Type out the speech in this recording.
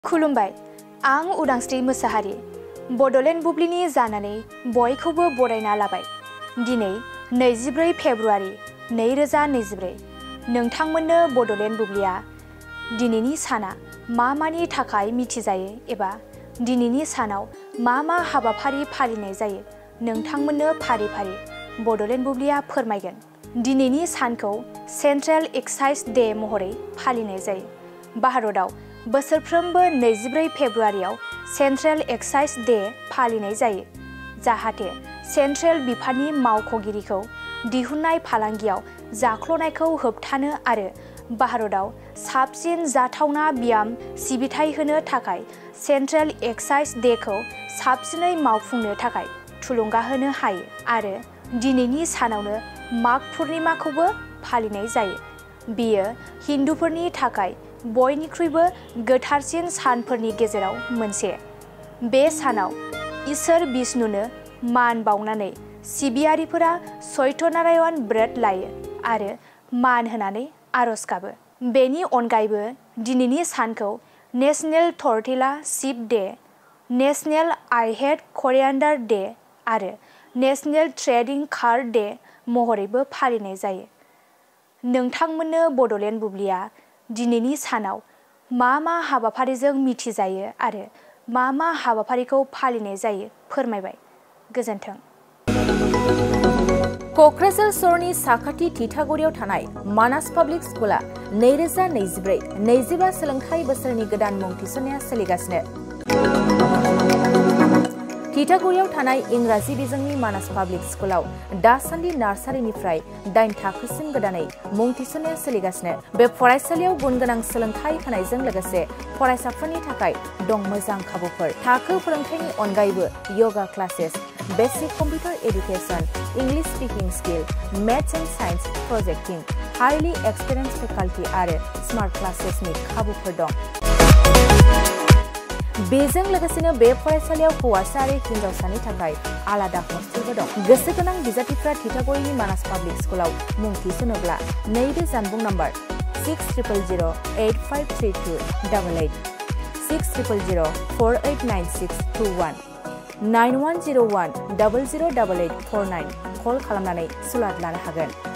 खुलुमबाय आं उदांस्रि मोसाहारि बडलेण्ड बुब्लिनि जानानै बयखौबो बरायना लाबाय। दिनै 24 फेब्रुवारि 2024 नोंथांमोननो बडलेण्ड बुब्लिया दिनैनि साना मानि थाखाय मिथिजायो एबा दिनैनि सानाव मा हाबाफारि फालिनाय जायो नोंथांमोननो फारि फारि बडलेण्ड बुब्लिया फोरमायगोन। दिनैनि सानखौ सेन्ट्रेल एक्साइज डे महरै फालिनाय जायो। भारतआव बोसोरफ्रोमबो 24 फेब्रुवारियाव सेन्ट्रेल एक्साइज डे फालिनाय जायो, जाहाथे सेन्ट्रेल बिफाननि मावख'गिरिखौ दिहुननाय फालांगियाव जाख्ल'नायखौ होबथानो आरो भारतआव साबसिन जाथावना बियाम सिबिथाय होनो थाखाय सेन्ट्रेल एक्साइज डेखौ साबसिनै मावफुंनो थाखाय थुलुंगा होनो हायो आरो दिनैनि सानावनो माघ पुर्णिमाखौबो फालिनाय जायो। बेयो हिन्दुफोरनि थाखाय बयनिख्रुइबो गोथारसिन सानफोरनि गेजेराव मोनसे। बे सानाव इसोर विष्णुनो मान बावनानै सिबियारिफोरा सत्यनारायण ब्रत लायो आरो मान होनानै आरज गाबो। बेनि अनगायैबो दिनैनि सानखौ national tortilla chip day, national I hate coriander day आरो नेशनेल ट्रेडिं कार्ड डे महरैबो फालिनाय जायो। नोंथांमोननो बडलेण्ड बुब्लिया दिनैनि सानाव मा हाबाफारिजों मिथिजायो आरो मा हाबाफारिखौ फालिनाय जायो फोरमायबाय। गोजोन्थों। क'क्राझार सहरनि साखाथि थिथागुरियाव थानाय मानास पाब्लिक स्कुला 2024-25 सोलोंथाइ बोसोरनि गोदान मुं थिसननाया सोलिगासिनो। थिथागुरियाव थानाय इंराजि बिजोंनि मानास पाब्लिक स्कुलाव दासान्दि नार्सारिनिफ्राय 8 थाखोसिम गोदानै मुं थिसननाया सोलिगासिनो। बे फरायसालियाव गुनगोनां सोलोंथाइ होनायजों लोगोसे फरायसाफोरनि थाखाय दं मोजां खाबुफोर। थाखो फोरोंथायनि अनगायैबो yoga classes, basic computer education, English speaking skill, maths and science projecting, highly experience faculty आरो स्मार्ट क्लासेसनि खाबुफोर दं। बेजों लोगोसेनो बे फरायसालियाव हौवासा आरो हिन्जावसानि थाखाय आलादा हस्टेलबो दं। गोसो गोनां बिजाथिफ्रा थिथागुरिनि मानास पाब्लिक स्कुलाव मुं थिसनोब्ला नैबे जानबुं नम्बर 6000853288 6000489621 9101008849 कल खालामनानै सुलाद लानो हागोन।